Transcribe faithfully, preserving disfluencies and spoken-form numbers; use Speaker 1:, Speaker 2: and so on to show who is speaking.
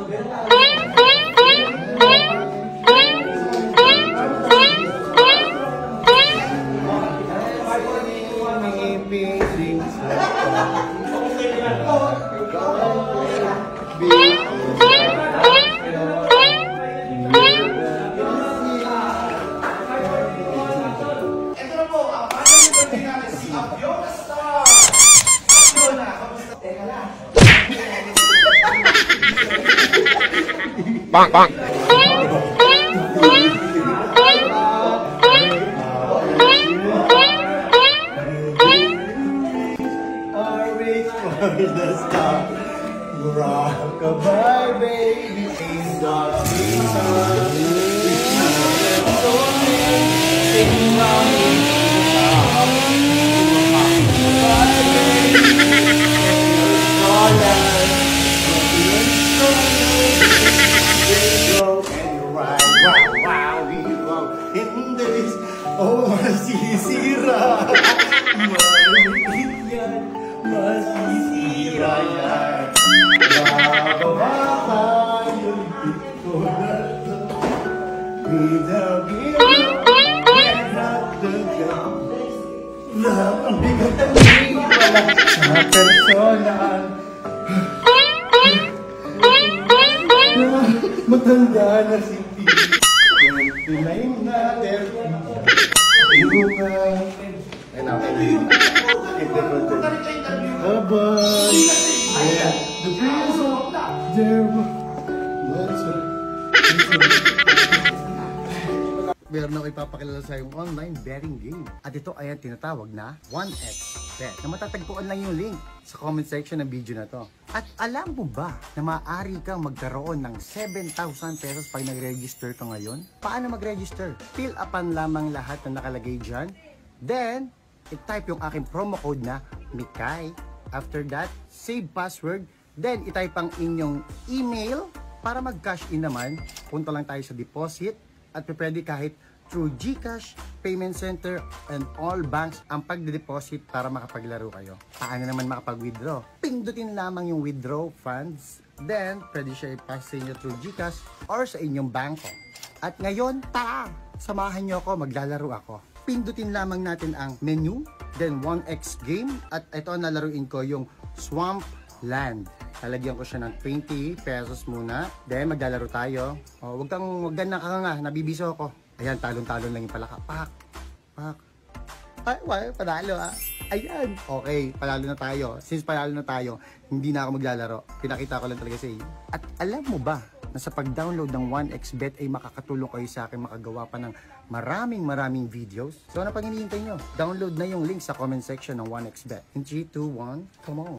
Speaker 1: Bang, bang.
Speaker 2: Rock-a-bye, baby, sing the season. Sing along with in this, oh, masisira. Maligit yan, masisira yan. Bababa yung pito na to. Pinagin mo, pinagdagan. Lahat ang bigat ang wala sa personal. Matanda na si twenty-nine na, thirty. Ibo ka. Ayun na, ayun. Bye-bye. The prince of there. Meron ako ipapakilala sa yung online betting game. At ito ay ang tinatawag na one X Bet na matatagpuan lang yung link sa comment section ng video na to. At alam mo ba na maaari kang magkaroon ng seven thousand pesos pag nag-register ka ngayon? Paano mag-register? Fill upan lamang lahat na nakalagay dyan. Then, i-type yung aking promo code na Mikay. After that, save password. Then, i-type ang inyong email para mag-cash in naman. Punta lang tayo sa deposit. At pwede kahit through GCash, Payment Center, and all banks ang pagde-deposit para makapaglaro kayo. Paano naman makapag-withdraw? Pindutin lamang yung withdraw funds. Then, pwede siya i-pass sa inyo through GCash or sa inyong bangko. At ngayon, ta! Samahan nyo ako, maglalaro ako. Pindutin lamang natin ang menu, then one X game. At ito ang nalaruin ko, yung Swamp Land. Lalagyan ko siya ng twenty pesos muna. Then, maglalaro tayo. Oh, wag kang, wag kang nakanga, nabibiso ako. Ayan, talon-talon lang yung palaka. Pak! Pak! Ay, wala, panalo ah. Ayan. Okay, panalo na tayo. Since panalo na tayo, hindi na ako maglalaro. Pinakita ko lang talaga sa iyo. At alam mo ba, na sa pag-download ng one X Bet ay makakatulong kayo sa akin makagawa pa ng maraming maraming videos. So, ano pang hinihintay nyo? Download na yung link sa comment section ng one X Bet. In three, two, one, come on!